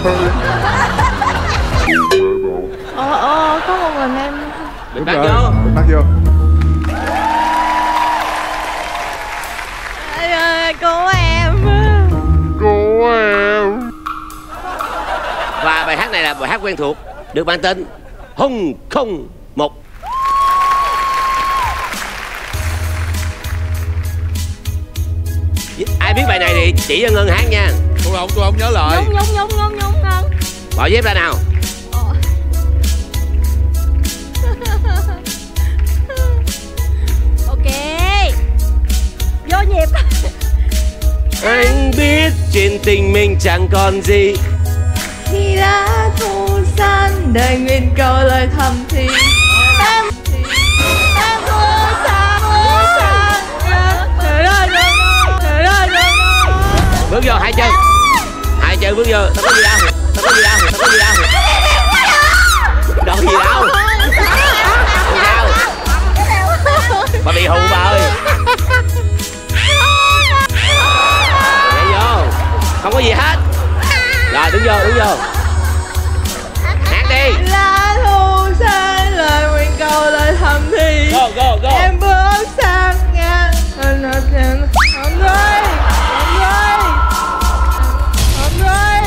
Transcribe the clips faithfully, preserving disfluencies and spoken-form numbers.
Ồ ồ có một mình em. Đừng bắt vô. Bắt vô. Cô em. Cô em. Và bài hát này là bài hát quen thuộc, được mang tên Hùng Không Một. Ai biết bài này thì chỉ cho Ngân hát nha. Tôi không, tôi không nhớ lời. Nhúng nhúng nhúng nhúng nhúng Ngân. Bỏ dép ra nào. Ok. Vô nhịp. Anh biết chuyện tình mình chẳng còn gì, Khi đã thu san đời nguyện cầu lời thầm thì em thì em thu san thu san trời ơi trời ơi trời ơi. bước vô hai chân, hai chân bước vô. Tao có gì đâu, tao có gì đâu, tao có gì đâu, đâu có gì đâu, đâu. Bà bị hù bà ơi. Nhảy vô, không có gì hết. Rồi đứng vô, đứng vô. Hát đi. Lá thu san lời nguyện cầu lời thầm thì Go, go, go. em bước sang ngang hồng ơi hồng ơi hồng ơi.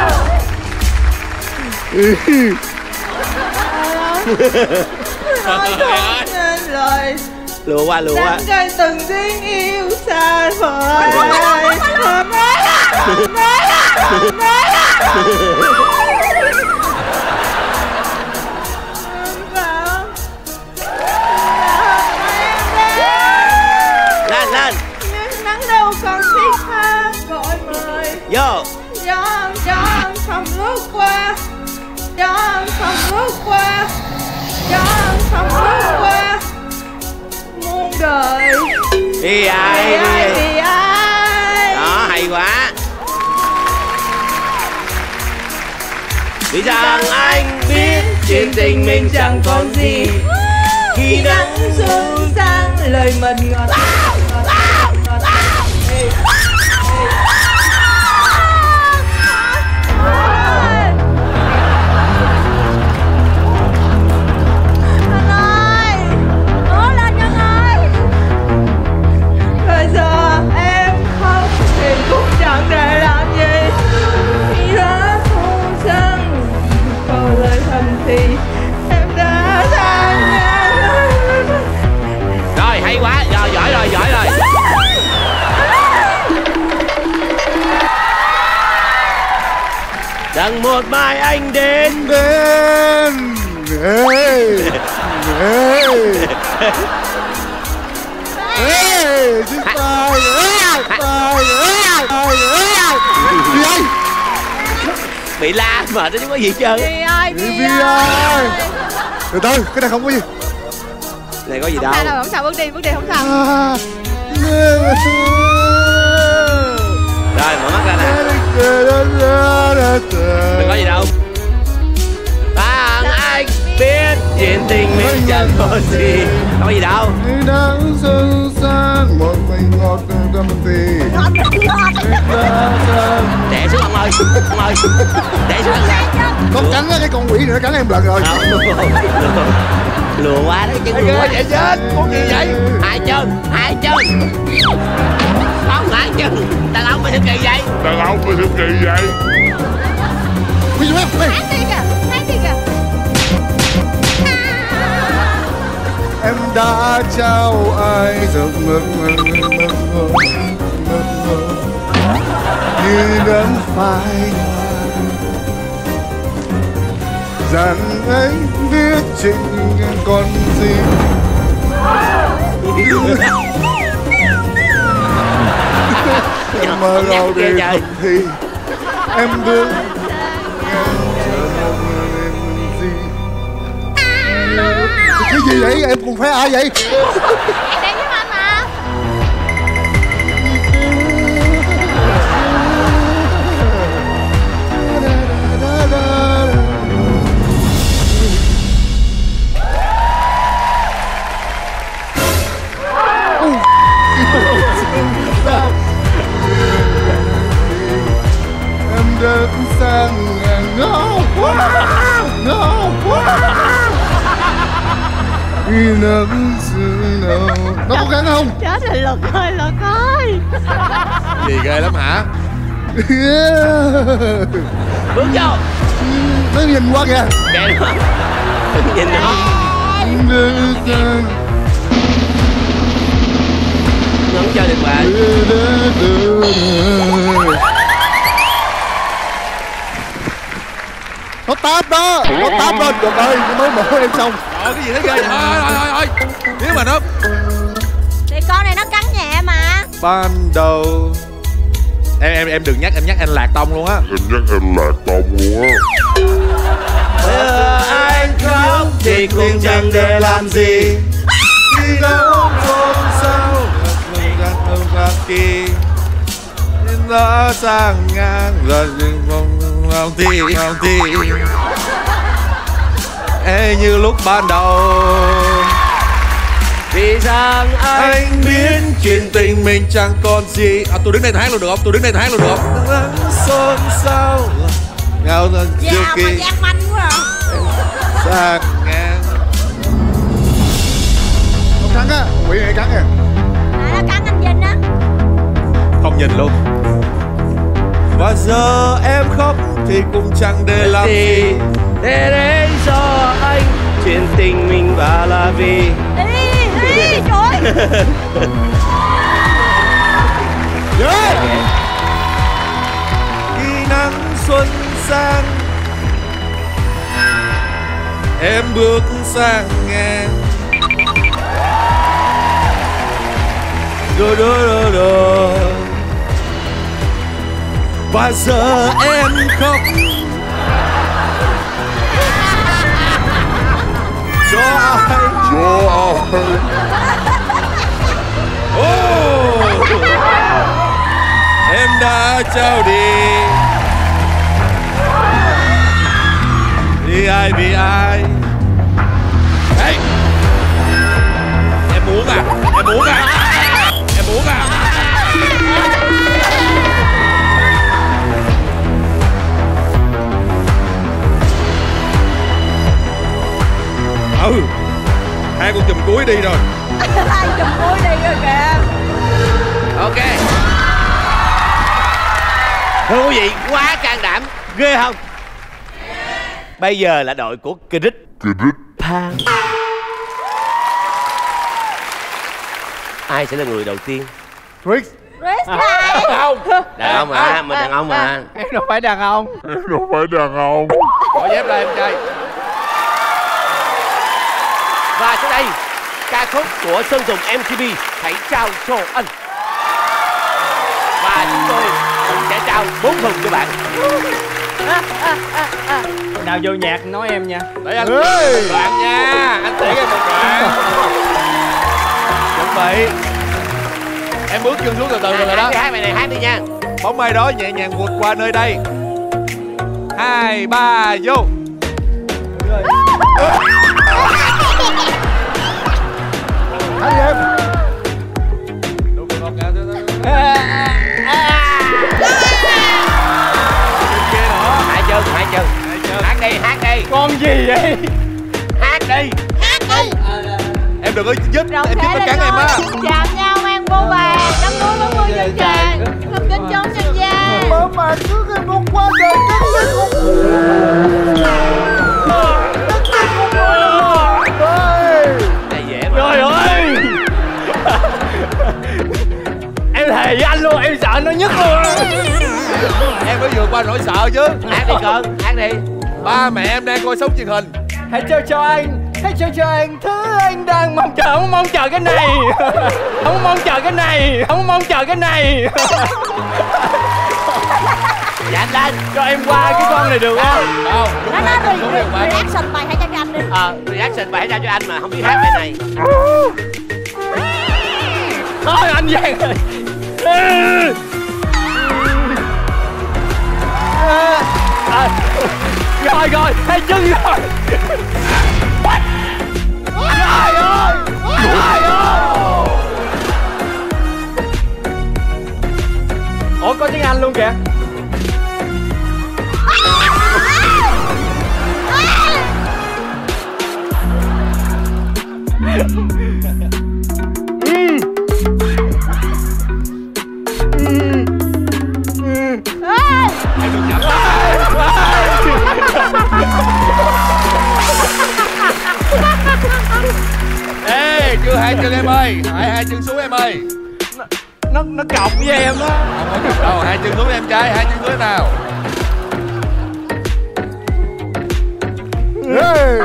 Nói không nên lời Lùa qua, lùa qua. đắng cay từng tiếng yêu xa vời. Hồng ơi hồng ơi hồng ơi. Lên, lên. Nhưng nắng đâu còn thiết tha gọi mời. Vô. Gió âm, gió âm không lướt qua. Gió âm không lướt qua. Gió âm không lướt qua. Muôn đời Đi ai, vì ai đi. vì ai. Đó, hay quá. Vì rằng anh biết chuyện tình mình chẳng còn gì, Khi nắng xuân sang lời mình ngọt. Anh ơi, cố lên Nhân ơi. Bây giờ em không thì cũng chẳng để làm gì. Khi đã thu sang câu lời thầm thì em đã xa ngang. Rồi, hay quá. Rồi, giỏi rồi, giỏi rồi. Rằng một mai anh đến. Đến. Ê. Ê. Ê. Chiếc tay. Ê. Tay. Ê. Tay. Ê. Gì vậy? Bị la mà nó chứ có gì hết trơn. Vì ai Vì vì ai? ai. Từ từ, cái này không có gì. Này có gì Không đâu. sao đâu, không sao, bước đi, bước đi, không sao. À. Rồi, mở mắt ra nè. Đừng có gì đâu. Rằng anh biết chuyện tình mình chẳng có gì. Đâu có gì đâu. Nắng sương sang một mình ngọt tâm thì. Đè xuống ông ơi. Ông ơi. Đè xuống ông ơi. Con cắn cái con quỷ này nó cắn em lần rồi. Lùa qua đó chứ. Lùa quá vậy chết. Muốn gì vậy? Hai chân. Hai chân. Không hai chân. Đàn ông mới thực kỳ vậy. Đàn ông mới thực kỳ vậy. Quý vị ơi. Hát đi kìa, hát đi kìa. Em đã trao ai giấc mơ mơ mơ mơ mơ mơ như đắm phai rằng anh biết chuyện còn gì. Em mơ đâu đi thì em bước cái gì vậy? Em cùng phải ai vậy? Em đến với anh mà. Em đến sang Nó có cắn không? Chết rồi, Lực ơi, Lực ơi. Gì ghê lắm hả? Bước vô. Nó nhìn qua kìa. Kệ nó. Nhìn nó. Nó không chơi được bạn. Nó táp đó. Nó táp lên. Trời ơi, nó mới mở em xong. Trời, cái gì thế ghê. Thôi thôi thôi thôi. Nếu mà nó Thì con này nó cắn nhẹ mà. Ban đầu. Em em em đừng nhắc, em nhắc anh Lạc Tông luôn á. Em nhắc anh Lạc Tông luôn á. Anh khóc thì cũng chẳng để làm gì. Khi đâu không sao mình đang không làm kỳ. Nó sang ngang rồi không không thì không thì. Ê như lúc ban đầu. Vì rằng anh, Anh biết chuyện tình mình chẳng còn gì. À, tôi đứng đây hát luôn được không? Tôi đứng đây hát luôn được không? Nắng xôn xao ngao thân Dạ chiều mà kỳ giác manh quá à. sang ngang. Không cắn á, quỷ này cắn kìa. Nãy nó cắn anh Vinh á. Không nhìn luôn. Và giờ em khóc thì cũng chẳng để làm gì. Để đấy do anh. Chuyện tình mình và là vì. Đi, đi, trời. Yeah. Khi nắng xuân sang em bước sang ngang. Đô đô đô đô. Và giờ em khóc cho ai Cho ai. oh. Em đã trao đi. Vì ai vì ai. Hey. Em muốn à? Em muốn à? Em muốn à? Ừ. Hai con chùm cuối đi rồi. Hai chùm cuối đi rồi kìa. Ok. Thưa quý vị, quá can đảm. Ghê không? Bây giờ là đội của Chris Pan. Ai sẽ là người đầu tiên? Chris. Chris này. không. Đàn ông mà, mình đàn ông mà. Em đâu phải đàn ông. Em đâu phải đàn ông. Bỏ dép ra em trai. Và sau đây, ca khúc của Sơn Tùng em tê pê hãy trao cho anh. Và chúng tôi cũng sẽ trao bốn thùng cho bạn. Nào vô nhạc nói em nha. Để anh một đoạn nha. Anh tiễn em một đoạn. Chuẩn bị. Em bước chân xuống từ từ rồi Hát đó. đi, hát bài này, hát đi nha. Bóng mây đó nhẹ nhàng vượt qua nơi đây. Hai, ba, vô. Hát đi em. Đúng rồi, đúng rồi. Kia nữa. Hai chân, hai chân. Hai chân. Hát đi, hát đi. Con gì vậy? Hát đi. Hát đi. Em đừng có dứt, Rộng em dứt thể nó cắn lên em á. ngôi, chạm nhau mang vô vàng, đắm đuối với mưa dần tràn, thâm kính trong nhân gian. Mở màn trước em muốn qua đời cắn lên con. Này dễ mà. Trời ơi. Em thề với anh luôn, em sợ nó nhất luôn. Em mới vượt qua nỗi sợ chứ. Hát đi con, hát đi. Ba mẹ em đang coi sống truyền hình. Hãy cho cho anh, hãy cho cho anh thứ anh đang mong chờ, không mong chờ cái này. Không mong chờ cái này, không mong chờ cái này. Dạ lên. Cho em qua cái con này được không? Không. Nó nói re- re- reaction bài hãy cho anh đi. Ờ, reaction bài ra cho anh mà không biết hát bài này. Thôi anh Giang ơi. À, rồi rồi, hai chân rồi. Trời ơi. Trời ơi. Ủa có tiếng Anh luôn kìa. Em đừng giận. Ê, chưa hai chân em ơi, hai hai chân xuống em ơi. Nó nó cọc với em á. Không có cọc đâu, hai chân xuống em trai, hai chân xuống nào. Rồi.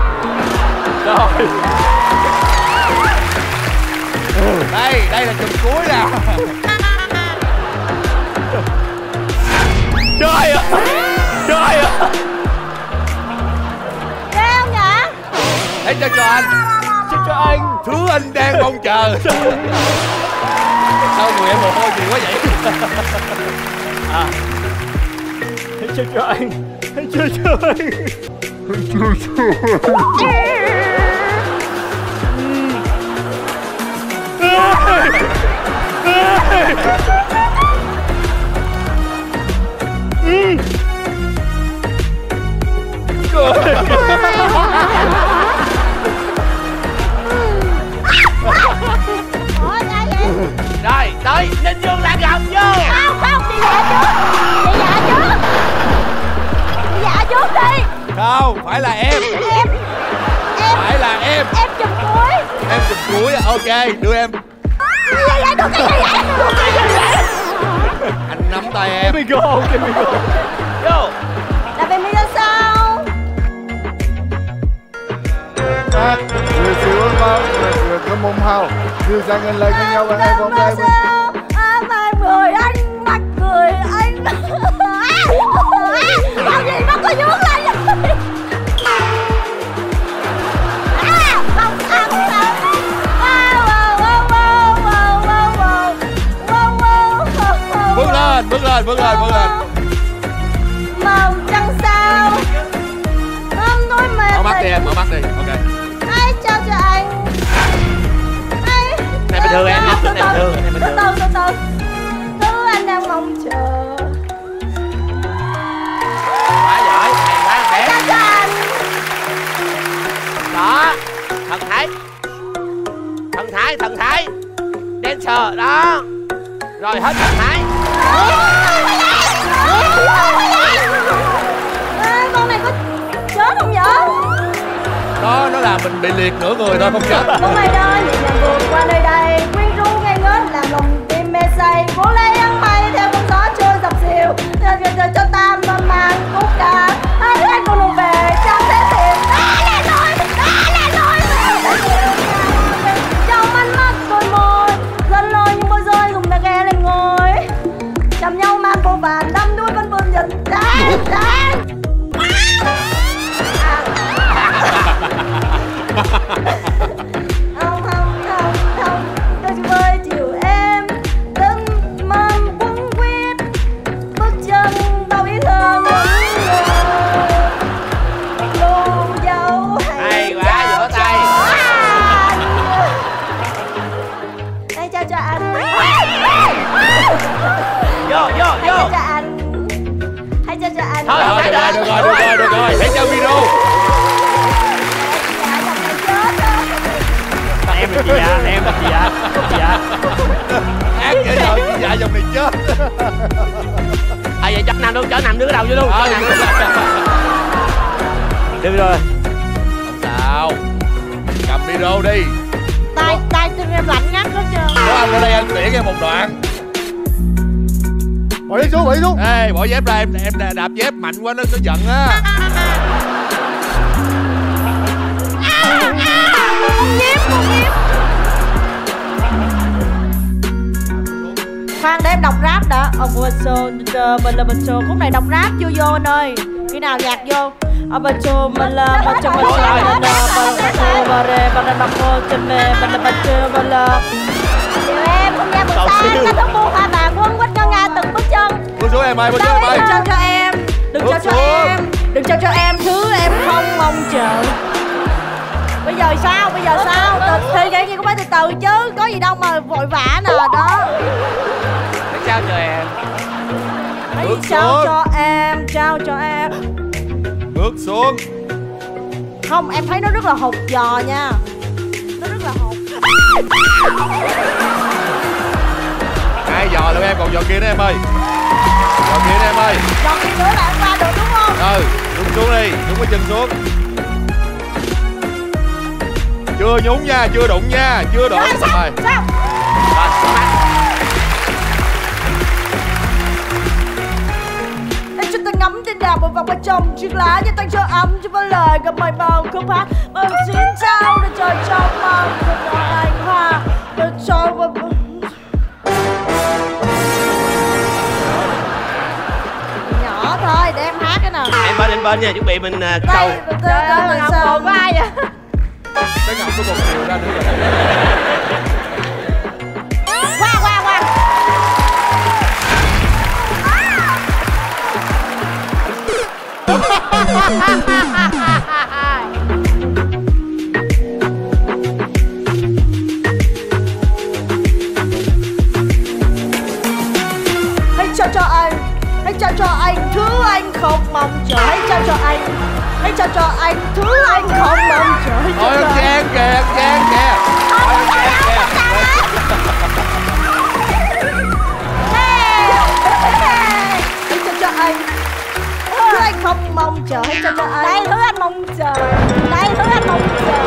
Đây, đây là chùm cuối nè. Trời ơi. Trời ơi. Ghê không nhở? Hãy cho cho anh. Cho cho anh. Thứ anh đang mong chờ. Sao người em mồ hôi nhiều quá vậy? À. Hãy cho cho anh. Hãy cho cho anh. Ủa ai vậy? Rồi, tới Ninh Dương Lan Ngọc vô. Không, không, chị dạ trước. Chị dạ trước. Chị dạ trước đi. Không, phải là em. Em. Em. Phải là em. Em chùm cuối. Em chùm cuối, ok, đưa em. Dạ dạ được cái gì vậy? Anh nắm tay em. Let me go, let me go. Vô. Là bên mi ra sao? À, người xíu không, người có mông hào. Đưa sang anh lên với nhau và em bóng tay. À, mà người anh, mặt người anh. Bao gì nó có vuốt lên vậy? À, không sao, không sao. Wow, wow, wow, wow, wow, wow. Wow, wow, wow. Bước lên, bước lên, bước lên, bước lên. Màu trăng sao. Ôm núi mềm. Mở mắt đi em, mở mắt đi, ok. Hãy trao cho anh. Hãy. Này bình thường em, này bình thường, này bình Từ thường. từ, từ từ. Thứ anh đang mong chờ. Quá giỏi, hay quá đẹp. Trao cho anh. Đó, thần thái. Thần thái, thần thái. Dancer, đó. Rồi hết thần thái. À, con này có chết không vậy? Đó, nó làm mình bị liệt nửa người thôi, không chết. Con mày ơi, nhẹ nhàng vượt qua nơi đây, quyến rũ ngây ngất làm lòng tim mê say, cuốn lấy áng mây theo con gió trôi dọc dìu, cho, cho, cho, cho ta mơ màng khúc ca. Hai đứa anh cùng đường về trong thế tìm. Đó là rồi, đó là rồi. Trong ánh mắt đôi môi, gần lôi những môi rơi cùng ta ghé lên ngồi, chạm nhau mang vô vàn đắm đuối vẫn vươn dần đáng đáng. Không, không, không, không, tôi chỉ với chiều em từng mầm quấn quýt bước chân bao ý thơ ngẩn ngơ luôn dấu Hay quá, vỗ tay. Hãy trao cho anh. Vô, vô, Hãy vô. trao cho anh. Hãy trao cho anh. Thôi, Rồi, được rồi, được rồi, được rồi, được rồi. Hãy cho video. Em là chị dạ, em là chị dạ. Chị dạ. Ác vậy rồi, chị dạ dòng này chết. À vậy chắc nằm luôn, chở nằm đứa cái đầu vô luôn. Ờ, Chở nằm. Được rồi. Không sao. Cầm video đi. Tay, tay tôi em lạnh ngắt hết trơn. Có anh ở đây anh tiễn em một đoạn. Bỏ đi xuống, bỏ đi xuống. Ê, bỏ dép ra, em em đạp dép mạnh quá nó nó giận á. Con nhím, con nhím. Khoan để em đọc rap đã. Ông ơi, mình là mình khúc này đọc rap chưa vô anh ơi. Khi nào nhạc vô. Ông ơi, mình là mình là mình là mình là Điều em không ra một tay, ta thức buông hoa vàng quân quýt ngân nga từng bước chân. Bước xuống em ơi, bước xuống em ơi. Đừng trao cho em, đừng trao cho em, đừng trao cho em thứ em không mong chờ. Bây giờ sao, bây giờ sao? Từ thì vậy gì cũng phải từ từ chứ, có gì đâu mà vội vã nè đó. Hãy trao cho em. Hãy Bước trao xuống. cho em, trao cho em. Bước xuống. Không, em thấy nó rất là hột giò nha. Nó Hai giò luôn em, còn giò kia nữa em ơi. Giò kia nữa em ơi. Giò kia nữa là em qua được đúng không? Ừ, đúng xuống đi, đúng cái chân xuống. Chưa nhúng nha, chưa đụng nha, chưa đụng. Rồi, sao? Rồi. Sao? Rồi, có mắt. Em cho ta ngắm trên đào một vòng qua trong chiếc lá như tăng cho ấm cho bao lời gặp mời màu khúc hát màu xin trao để trời trong màu cho anh hoa để cho nhỏ thôi để em hát cái nào. Em bên lên bên nha, chuẩn bị mình uh, câu. Trời ơi, ngọc bộ của ai vậy? Cái ngọc của một triệu ra nữa rồi. Qua qua qua. Hãy trao cho anh, hãy trao cho anh thứ anh không mong chờ. Hãy trao cho anh, hãy trao cho anh thứ anh không mong chờ. Hãy trao Ôi cho ông anh. Giang kìa, Giang kìa. Ôi ông Giang kìa. Hãy trao cho anh thứ anh không mong chờ. Hãy trao cho anh. Đây thứ anh mong chờ. Đây thứ anh mong chờ.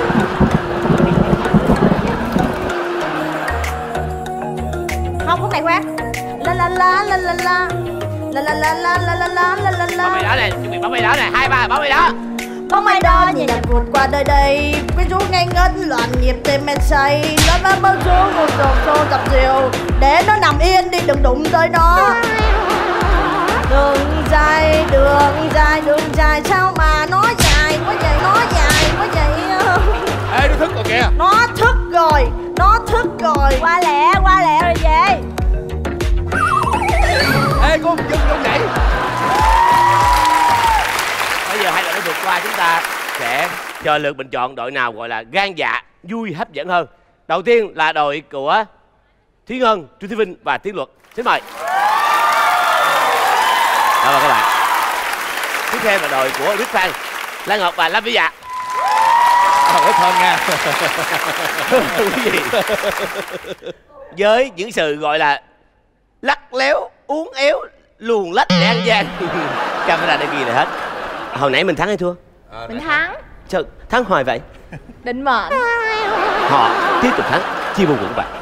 Không, khúc này khoan. La la la la la la la la la la la la la la la Bóng mày đó này, chuẩn bị bóng mày đó này, hai ba bóng mày đó. Bóng ai đó nhẹ nhàng vụt qua đời đây, quyến rũ ngây ngất loạn nhịp tim men say, lớn lớn bao xuống một dòng xô dập dìu, để nó nằm yên đi đừng đụng tới nó. Đường dài, đường dài, đường dài sao mà nó dài quá vậy, nó dài quá vậy. Ê, nó thức rồi kìa. Nó thức rồi, nó thức rồi. Qua lẹ, qua lẹ rồi về. Ê, cô dừng dừng nhảy. Bây giờ hai đội đã vượt qua, chúng ta sẽ chờ lượt bình chọn đội nào gọi là gan dạ, vui, hấp dẫn hơn. Đầu tiên là đội của Thúy Ngân, Trương Thị Vinh và Tiến Luật. Xin mời. Đó là các bạn. Tiếp theo là đội của Đức Phan, Lan Ngọc và Lâm Vĩ Dạ. Không ít hơn nha. Quý vị, với những sự gọi là lắc léo, uốn éo, luồn lách để ăn gian, camera đã ghi lại hết. Hồi nãy mình thắng hay thua? Mình thắng. Sao thắng hoài vậy? Định mệnh. Họ tiếp tục thắng, chia buồn vững vàng.